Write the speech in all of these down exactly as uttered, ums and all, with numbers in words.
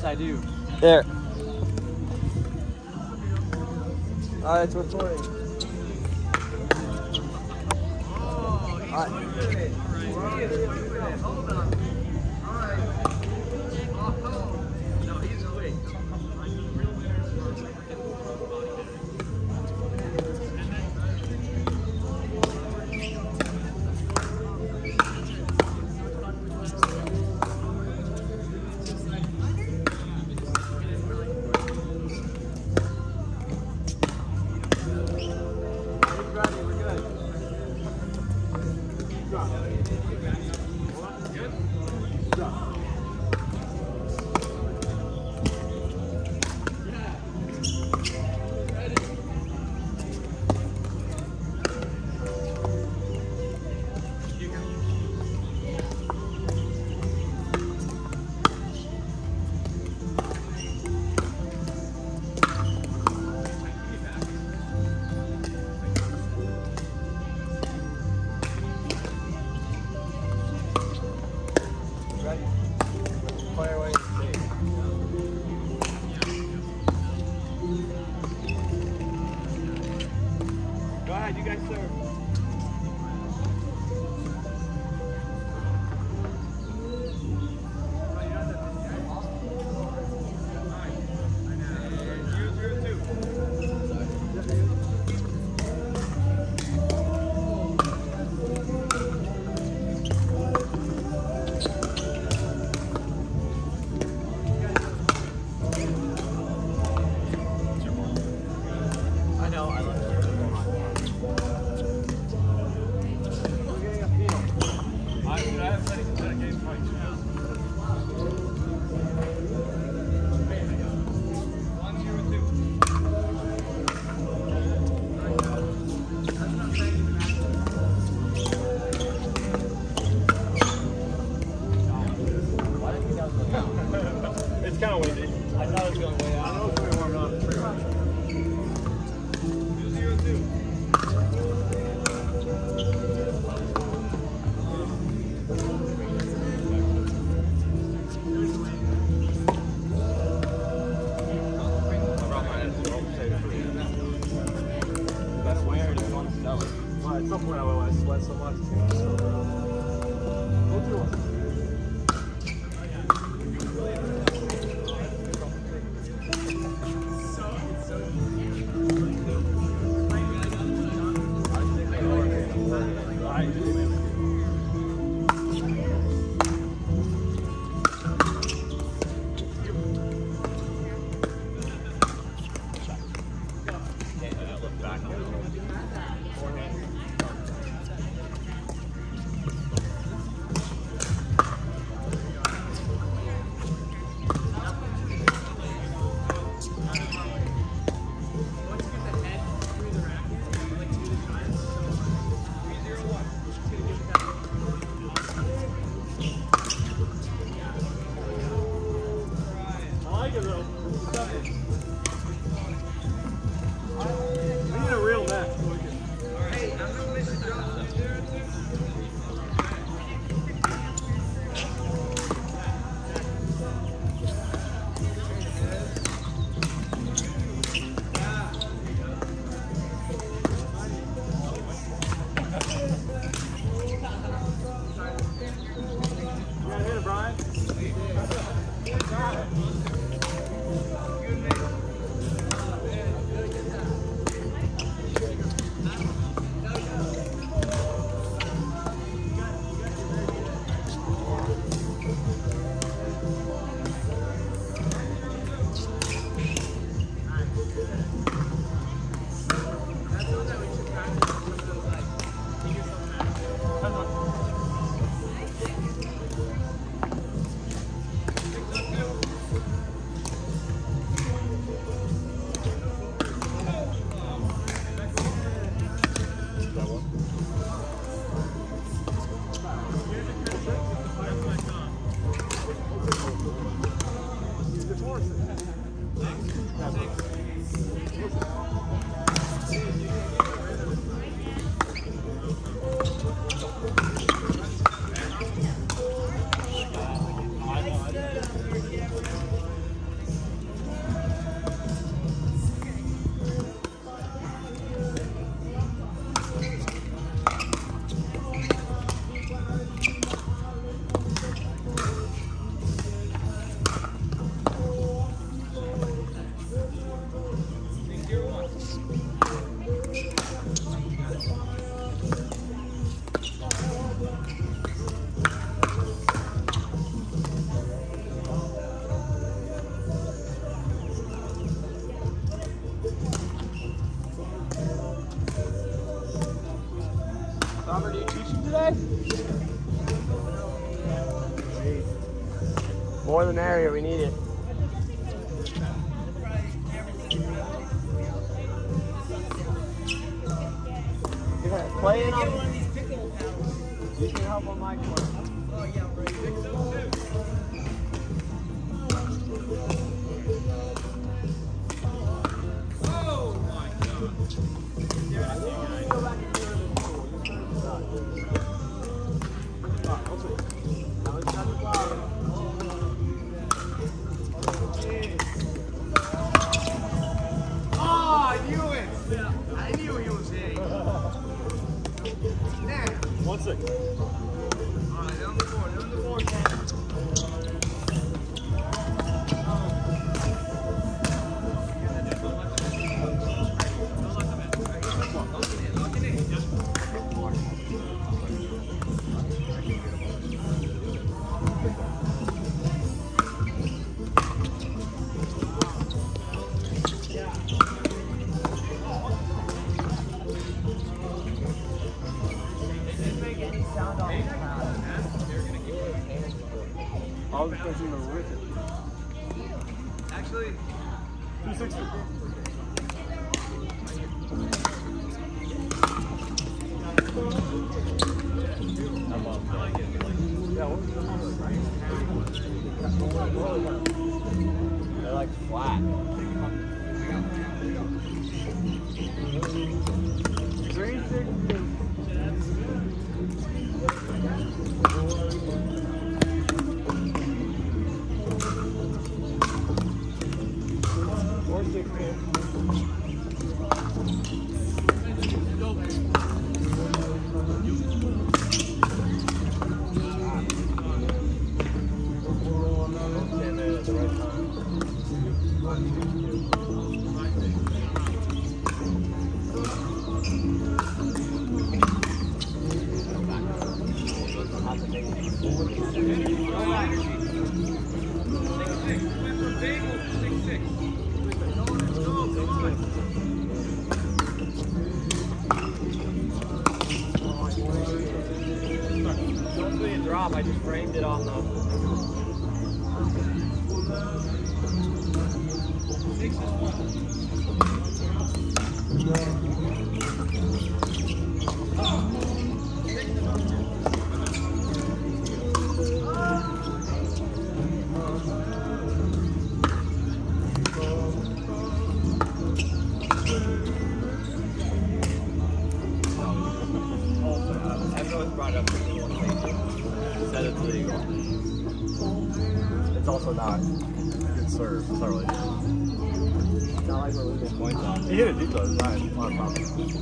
I do. There. Alright, it's recording. Alright. Hold on. Alright. Oh, no, he's awake. Go ahead, you guys serve. I know, I love it. It's kind of windy. I thought it was going way out. I know it's pretty warm up. Pretty much. two zero two. That's weird. It's fun to sell it. Well, at some point I will. I sweat so much. It's going to sell it. We'll do it. We need a real net. Hey, I'm gonna miss a drop. You gotta hit it, Brian. Got it. today? More than area, we need it. Playing on. You can help on my court. Oh yeah, right. Oh my God. Yeah, I see you guys. Go back and do it in the pool. Now it's time to fly. Oh, I knew it. I knew he was hitting. One six. All right, they're on the board. They're on the board. I was thinking of wicket. Actually, two sixty. Yeah, what's the number, right? They're like flat. three sixty. four sixty. Drop, I just framed it on the six is one. Brought up said it's legal. It's also not a good serve. It's not really good. It's not like we're losing points on. He hit it deep though. It's not, it's not a problem.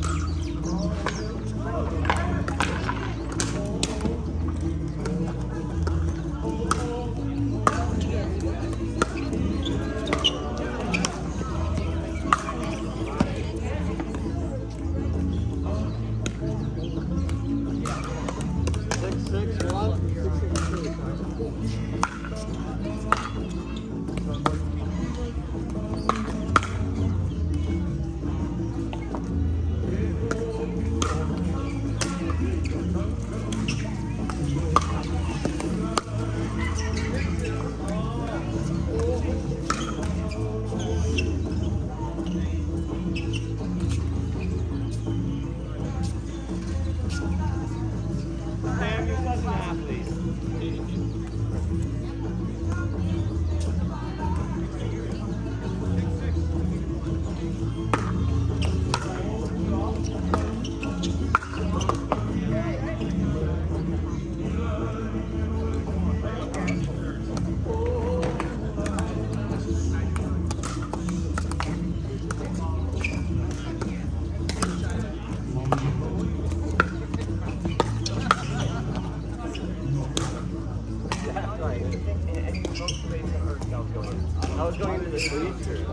I was going into the bleachers.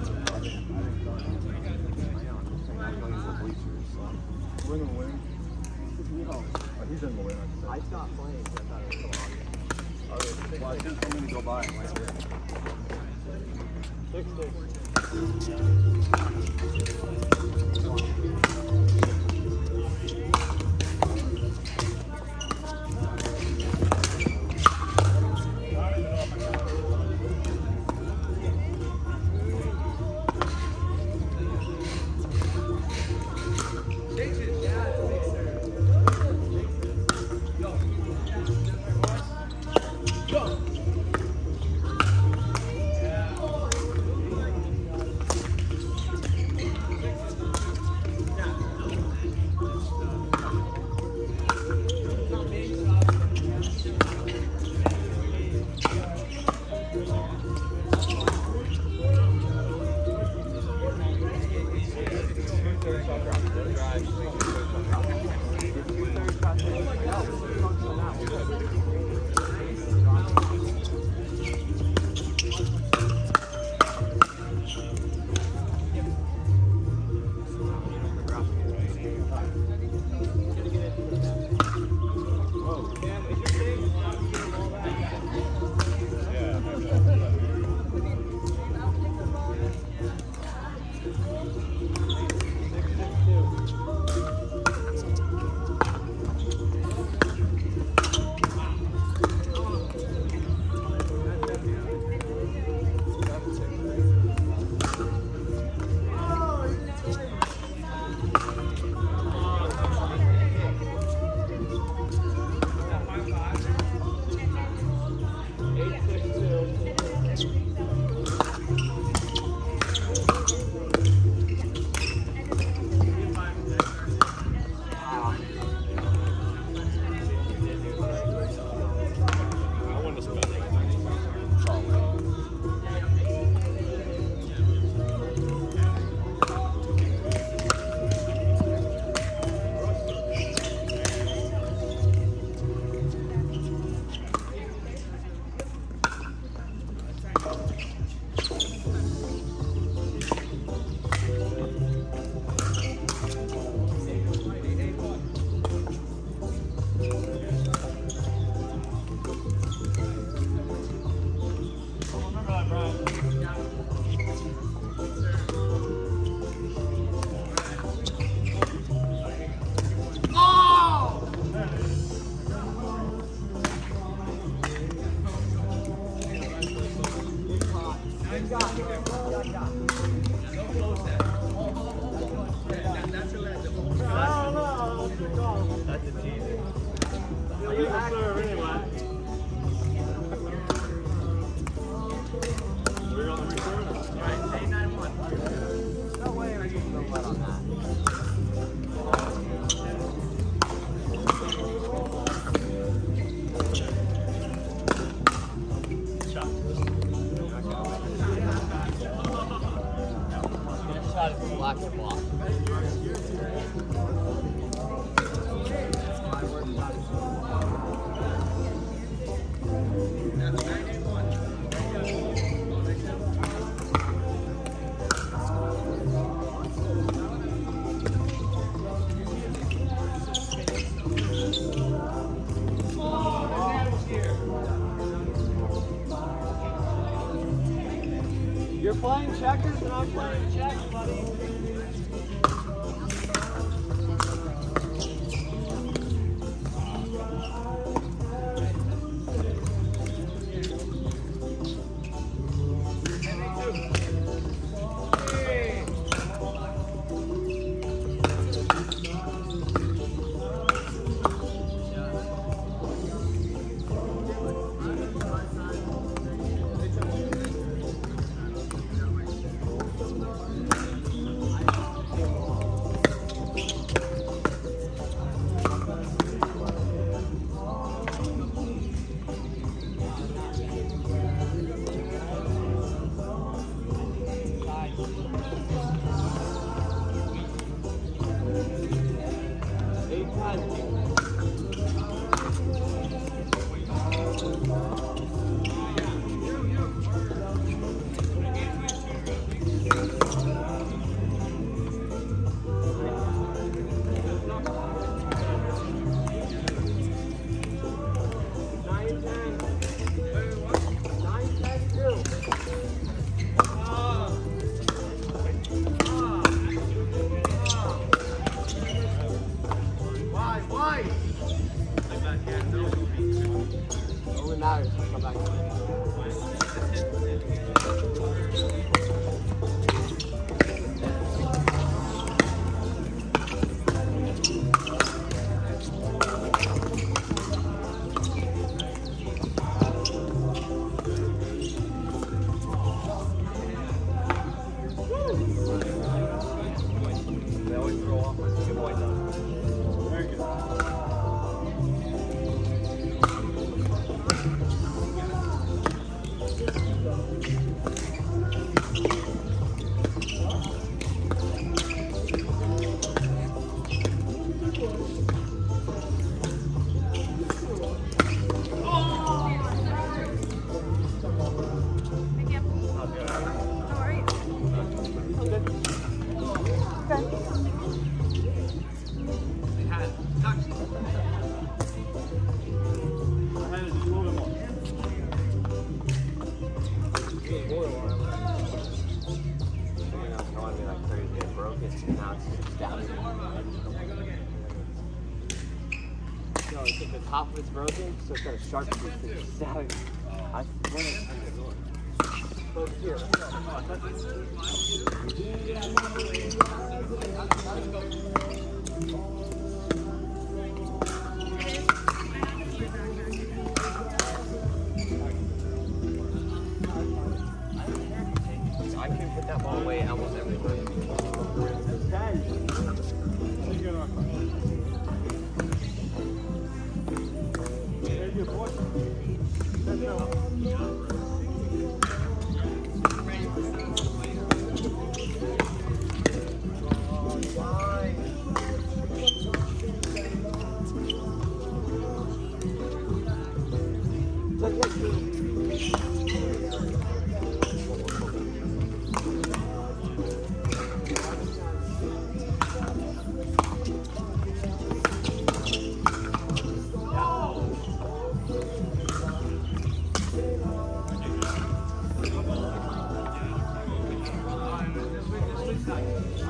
Win or win? Oh, he's in the win. I stopped playing because I thought it was so obvious. Well, I didn't tell me to go by. Six, six. side is black and block. You're playing checkers and I'm playing checks, buddy. No, it's like the top of it's broken, so it's got a sharp piece that's stabbing. I when it close here. I can put that ball away almost every time.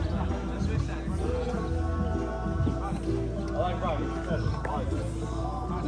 I like Robbie.